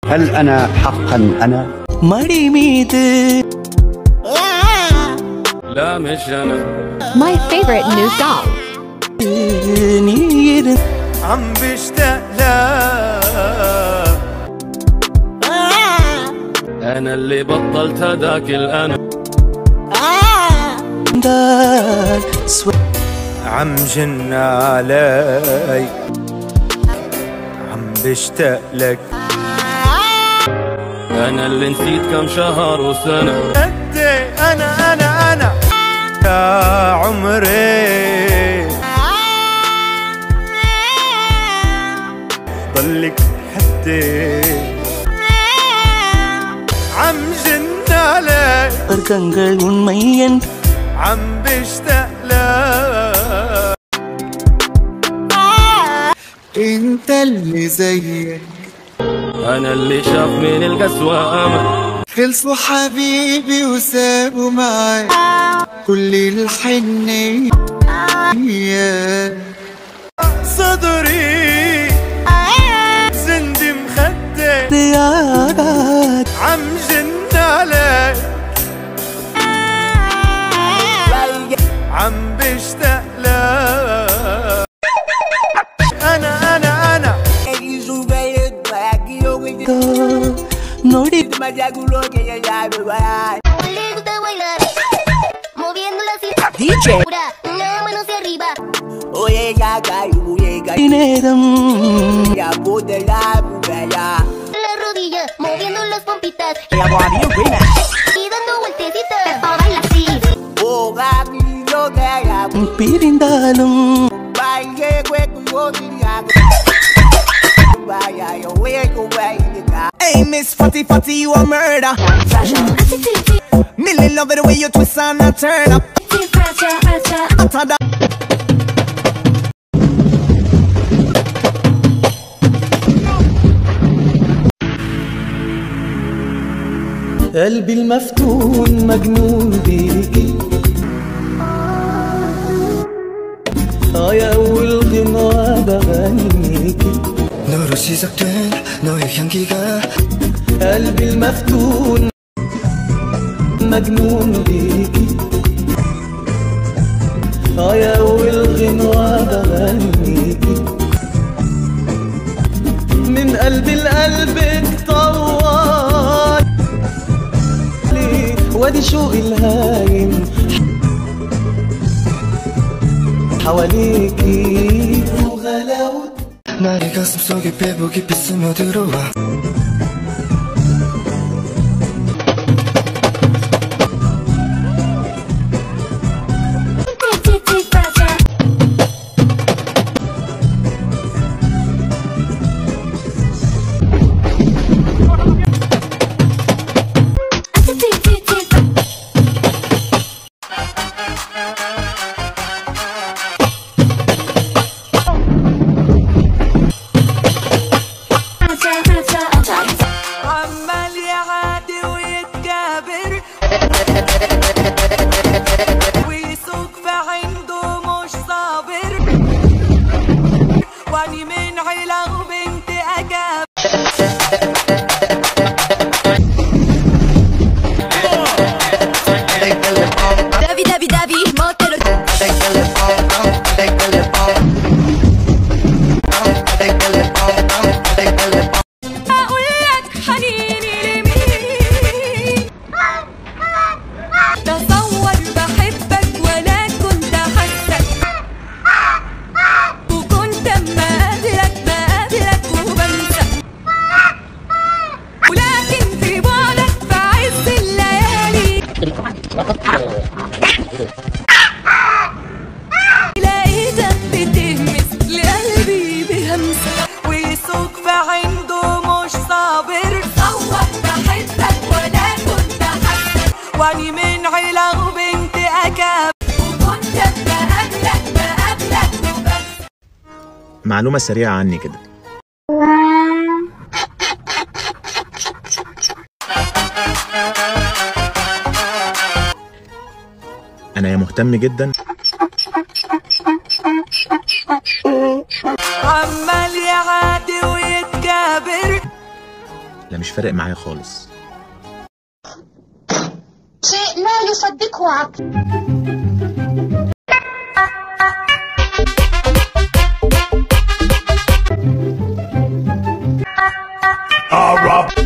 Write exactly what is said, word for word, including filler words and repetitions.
هل أنا حقا أنا؟ ماري ميدي لا مش أنا. My favorite new song. عم بشتاق لك أنا اللي بطلت هداك الأنا. عم جن علي عم بشتاق لك أنا اللي نسيت كم شهر وسنة. قدي أنا أنا أنا يا عمري ضلك حدي عم جن علي أركانகள் உண்மையன் عم بشتاق لك انت اللي زيك أنا اللي شاف من القسوة أمل. خلصوا حبيبي وسابوا معي كل الحنية صدري زندي مخدي عم جن عليك عم بشتاق لك أنا أنا أنا نوري دي جي நேரம் la rodilla moviendo las pompitas y dando vueltecitas para bailar así. பிரிந்தாலும் Hey Miss Fatty Fatty, you a murder. Millie love it the way you twist and a turn up. قلبي المفتون مجنون بيكي اه يا أول غنوة بغنيكي 너로 시작된 너의 향기가 قلبي المفتون مجنون بيكي اه يا أول غنوة بغنيكي من قلبي لقلبك طوال وادي شوقي الهايم حواليكي وغلاوة 나의 가슴속에 배부 깊이 스며들어와 معلومة سريعة عني كده. أنا يا مهتم جدا عمال يعادي ويتكابر ده مش فارق معايا خالص. شيء لا يصدقه عقل.